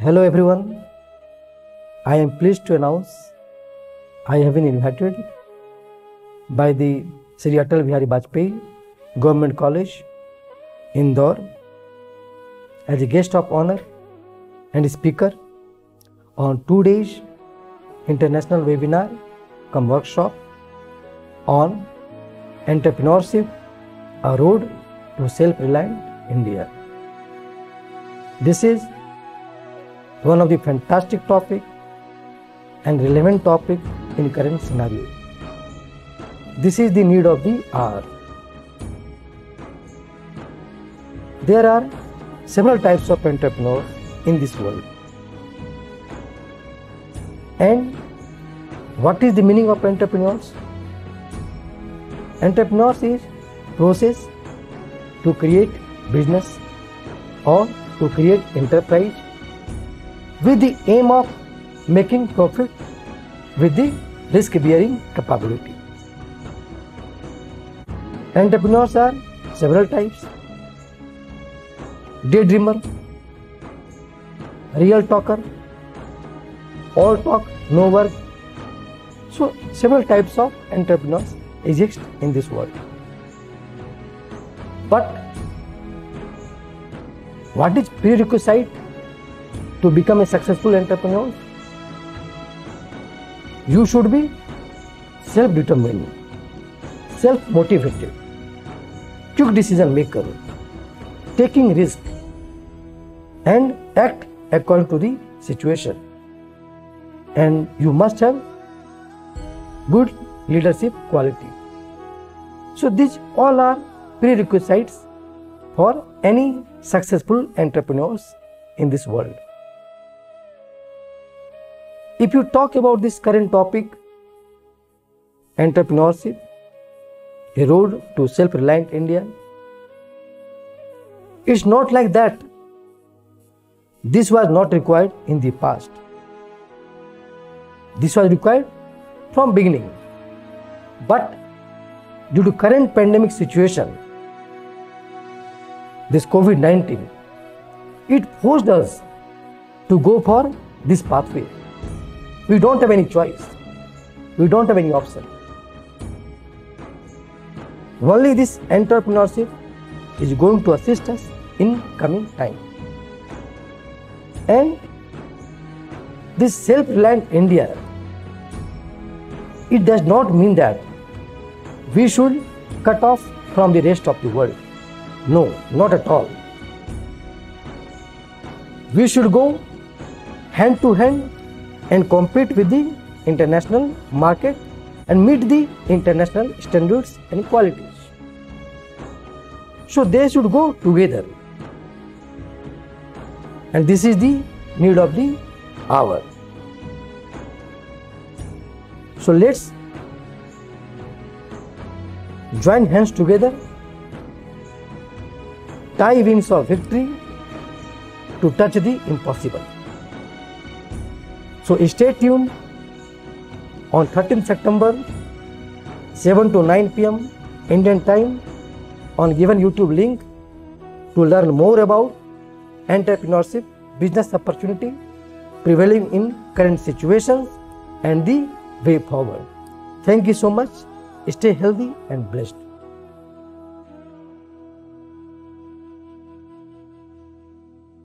Hello everyone, I am pleased to announce I have been invited by the Sri Atal Bihari Vajpayee Government College, Indore as a guest of honor and speaker on 2 days international webinar cum workshop on entrepreneurship, a road to self-reliant India. This is one of the fantastic topic and relevant topic in current scenario. This is the need of the hour. There are several types of entrepreneurs in this world. And what is the meaning of entrepreneurs? Entrepreneurs is process to create business or to create enterprise with the aim of making profit with the risk-bearing capability. Entrepreneurs are several types: daydreamer, real talker, all talk, no work. So several types of entrepreneurs exist in this world. But what is prerequisite to become a successful entrepreneur? You should be self-determined, self-motivated, quick decision maker, taking risk and act according to the situation. And you must have good leadership quality. So these all are prerequisites for any successful entrepreneurs in this world. If you talk about this current topic, entrepreneurship, a road to self-reliant India, it's not like that. This was not required in the past. This was required from beginning. But due to current pandemic situation, this COVID-19, it forced us to go for this pathway. We don't have any choice. We don't have any option. Only this entrepreneurship is going to assist us in coming time. And this self-reliant India, it does not mean that we should cut off from the rest of the world. No, not at all. We should go hand to hand and compete with the international market and meet the international standards and qualities. So they should go together. And this is the need of the hour. So let's join hands together, tie wings of victory to touch the impossible. So stay tuned on 13th September 7 to 9 p.m. Indian time on given YouTube link to learn more about entrepreneurship, business opportunity prevailing in current situations and the way forward. Thank you so much. Stay healthy and blessed.